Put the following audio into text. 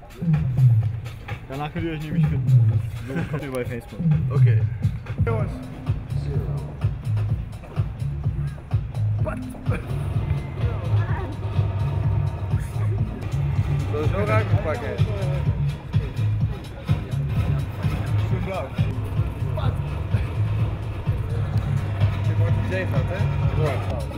Daarna kun je dus niet meer schieten. Dus ik kan nu bij geen spelen. Oké. Jongens. Wat? Dat is zo raak pakken. Zo blauw. Wat? Je wordt die zee gaat, hè? Ja.